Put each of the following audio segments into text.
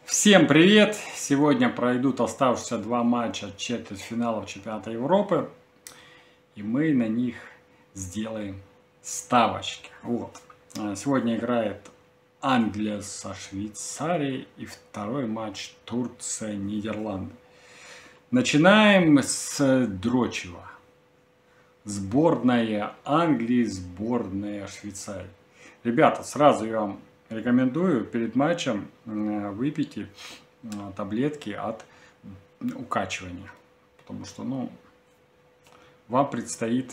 Всем привет! Сегодня пройдут оставшиеся два матча четвертьфиналов чемпионата Европы. И мы на них сделаем ставочки. Вот. Сегодня играет Англия со Швейцарией и второй матч Турция-Нидерланды. Начинаем с дрочева. Сборная Англии, сборная Швейцарии. Ребята, сразу я вам рекомендую перед матчем выпейте таблетки от укачивания. Потому что, вам предстоит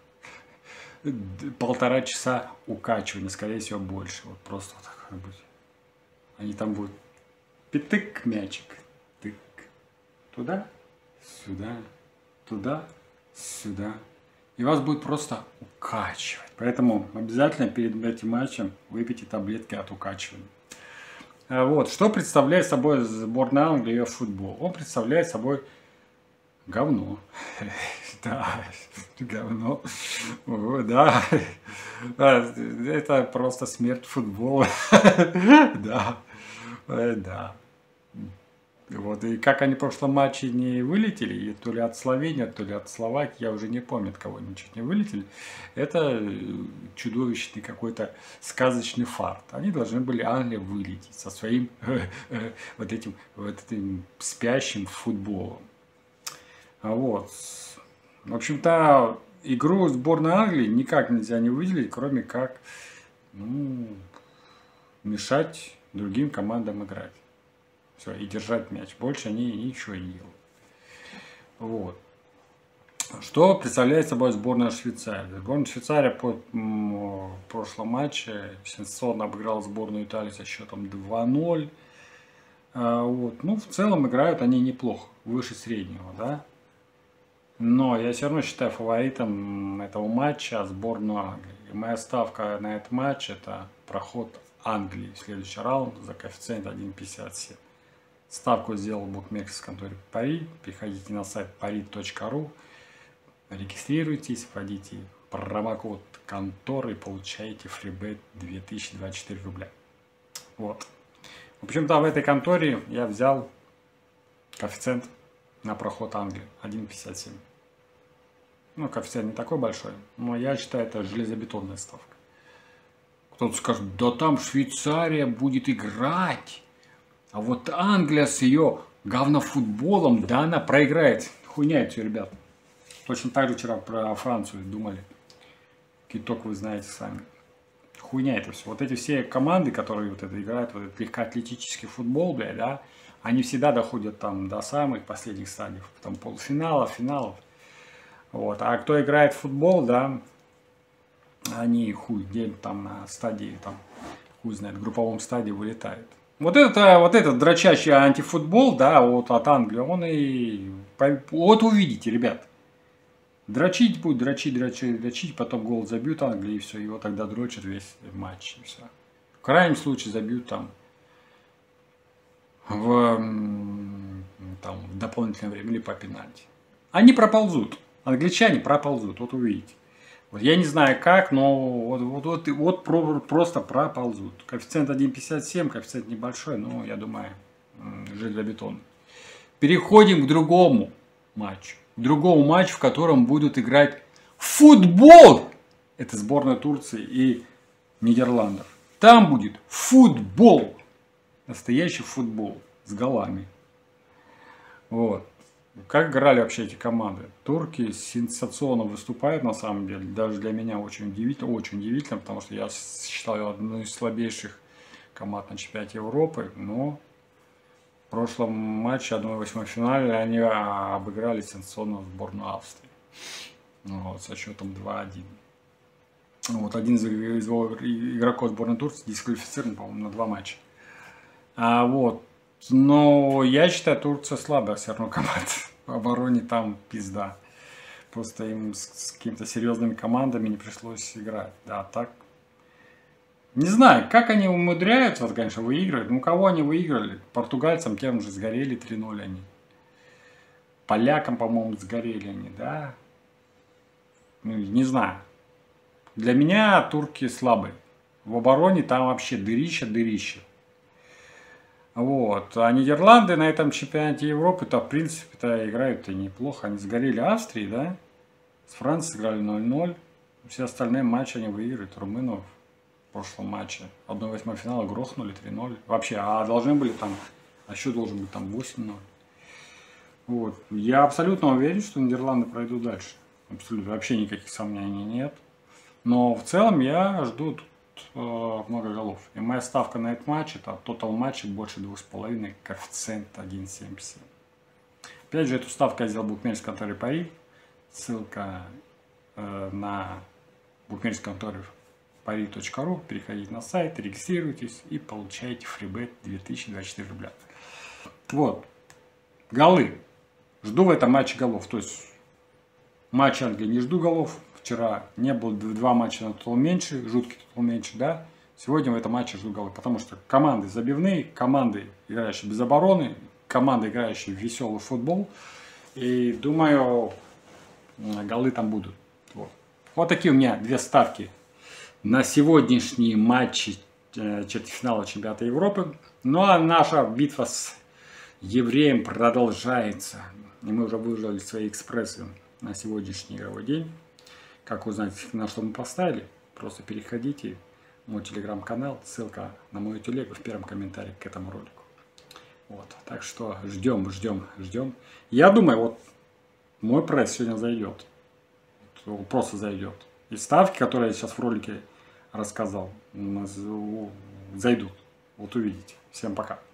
1,5 часа укачивания, скорее всего, больше. Вот просто вот так будет. Они там будут пятык, мячик, тык, туда, сюда, туда, сюда. И вас будет просто укачивать. Поэтому обязательно перед этим матчем выпейте таблетки от укачивания. Вот. Что представляет собой сборная Англии в футбол? Он представляет собой говно. Да, говно. Да. Это просто смерть футбола. Да. Да. Вот. И как они в прошлом матче не вылетели, то ли от Словении, то ли от Словакии, я уже не помню, от кого они чуть не вылетели, это чудовищный какой-то сказочный фарт. Они должны были Англия вылететь со своим вот этим спящим футболом. Вот. В общем-то, игру сборной Англии никак нельзя не выделить, кроме как мешать другим командам играть. Все, и держать мяч. Больше они ничего не делают. Вот. Что представляет собой сборная Швейцарии? Сборная Швейцарии в прошлом матче сенсационно обыграла сборную Италии со счетом 2-0. Вот. В целом играют они неплохо, выше среднего, да? Но я все равно считаю фаворитом этого матча сборную Англии. И моя ставка на этот матч — это проход Англии в следующий раунд за коэффициент 1,57. Ставку сделал букмекерской конторе Пари. Переходите на сайт pari.ru, регистрируйтесь, вводите промокод конторы и получаете фрибет 2024 рубля. Вот. В общем-то, в этой конторе я взял коэффициент на проход Англии 1,57. Коэффициент не такой большой, но я считаю, это железобетонная ставка. Кто-то скажет, да там Швейцария будет играть. А вот Англия с ее говнофутболом, да, она проиграет. Хуйня это все, ребят. Точно так же вчера про Францию думали. Киток вы знаете сами. Хуйня это все. Вот эти все команды, которые вот это играют, вот этот легкоатлетический футбол, блядь, да, они всегда доходят там до самых последних стадий. Там полуфиналов, финалов. Вот. А кто играет в футбол, да, они хуй где там на стадии, там, хуй знает, в групповом стадии вылетают. Вот этот дрочащий антифутбол, да, вот от Англии, он и... Вот увидите, ребят. Дрочить будет, дрочить, потом гол забьют Англии, и все, его тогда дрочат весь матч, и все. В крайнем случае забьют там в дополнительное время или по пенальти. Они проползут, англичане проползут, вот увидите. Вот я не знаю как, но вот просто проползут. Коэффициент 1,57, коэффициент небольшой, но я думаю, железобетонный. Переходим к другому матчу. К другому матчу, в котором будут играть в футбол. Это сборная Турции и Нидерландов. Там будет футбол. Настоящий футбол с голами. Вот. Как играли вообще эти команды? Турки сенсационно выступают, на самом деле. Даже для меня очень удивительно, потому что я считаю одну из слабейших команд на чемпионате Европы. Но в прошлом матче 1/8 финале они обыграли сенсационно сборную Австрии. Вот, со счетом 2-1. Вот, один из игроков сборной Турции дисквалифицирован, по-моему, на 2 матча. Но я считаю, Турция слабая все равно команда. В обороне там пизда. Просто им с какими-то серьезными командами не пришлось играть. Да, так. Не знаю, как они умудряются, конечно, выигрывать. Кого они выиграли? Португальцам тем же сгорели 3-0 они. Полякам, по-моему, сгорели они, да? Не знаю. Для меня турки слабые. В обороне там вообще дырище. Вот. А Нидерланды на этом чемпионате Европы-то, в принципе-то, играют-то неплохо. Они сгорели Австрии, да? С Францией сыграли 0-0. Все остальные матчи они выиграют. Румынов в прошлом матче 1/8 финала грохнули 3-0. Вообще, а должны были там, а счет должен быть там 8-0. Вот. Я абсолютно уверен, что Нидерланды пройдут дальше. Абсолютно. Вообще никаких сомнений нет. Но в целом я жду тут много голов. И моя ставка на этот матч — это тотал матча больше 2,5, коэффициент 1,77. Опять же, эту ставку я сделал в букмекерской конторе Пари. Ссылка на букмекерскую контору pari.ru. Переходите на сайт, регистрируйтесь и получаете фрибет 2024 рубля. Вот. Голы. Жду в этом матче голов. То есть матч Англии не жду голов. Вчера не было 2 матча на тотал меньше, жуткий тотал меньше, да. Сегодня в этом матче жду голы, потому что команды забивные, команды, играющие без обороны, команды, играющие в веселый футбол. И думаю, голы там будут. Вот такие у меня 2 ставки на сегодняшние матчи четвертьфинала чемпионата Европы. Ну а наша битва с евреем продолжается. И мы уже выложили свои экспрессы на сегодняшний игровой день. Как узнать, на что мы поставили? Просто переходите в мой телеграм-канал. Ссылка на мою телегу в первом комментарии к этому ролику. Вот. Так что ждем. Я думаю, вот мой прайс сегодня зайдет. Просто зайдет. И ставки, которые я сейчас в ролике рассказал, зайдут. Вот увидите. Всем пока.